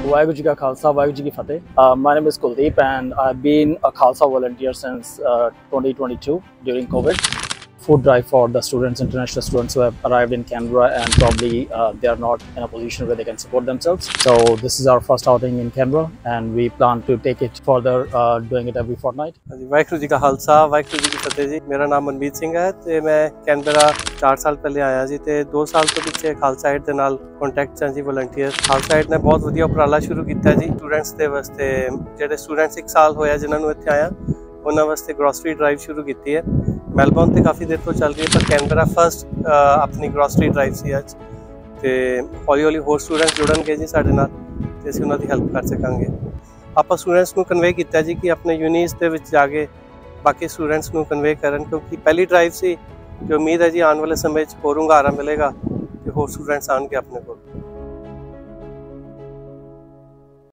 Waheguru Ji Ka Khalsa, Waheguru Ji Ki Fateh. My name is Kuldeep and I've been a Khalsa volunteer since 2022 during COVID. Food drive for the students, international students who have arrived in Canberra and probably they are not in a position where they can support themselves. So this is our first outing in Canberra and we plan to take it further, doing it every fortnight. Waheguru ji का खालसा वाहिगुरू जी की फतेह जी। मेरा नाम मनमीत सिंह है ते मैं Canberra 4 साल पहले आया जी ते 2 साल तो पिछे खालसा एड दे नाल कॉन्टैक्ट हैं जी वॉलंटियर। खालसा एड ने बहुत वधिया उपराला शुरू किया जी स्टूडेंट्स दे वास्ते। ਜਿਹੜੇ स्टूडेंट्स 1 साल होया जिन्हां नूं इत्थे आया उन्हां वास्ते ग्रोसरी ड्राइव शुरू की है। मैलबॉर्न तो काफ़ी देर तो चल रही है पर कैनबरा फर्स्ट अपनी ग्रोसरी ड्राइव सी अज तो हौली हौली होर स्टूडेंट्स जुड़नगे जी साडे नाल ते असीं उन्हां दी हेल्प कर सकांगे। आपां स्टूडेंट्स नूं कन्वे किया जी कि अपने यूनिट्स दे विच जाके बाकी स्टूडेंट्स नूं कन्वे करन क्योंकि पहली ड्राइव सी। जो उम्मीद है जी आने वाले समय होर हुंगारा मिलेगा तो होर स्टूडेंट्स आएंगे अपने को।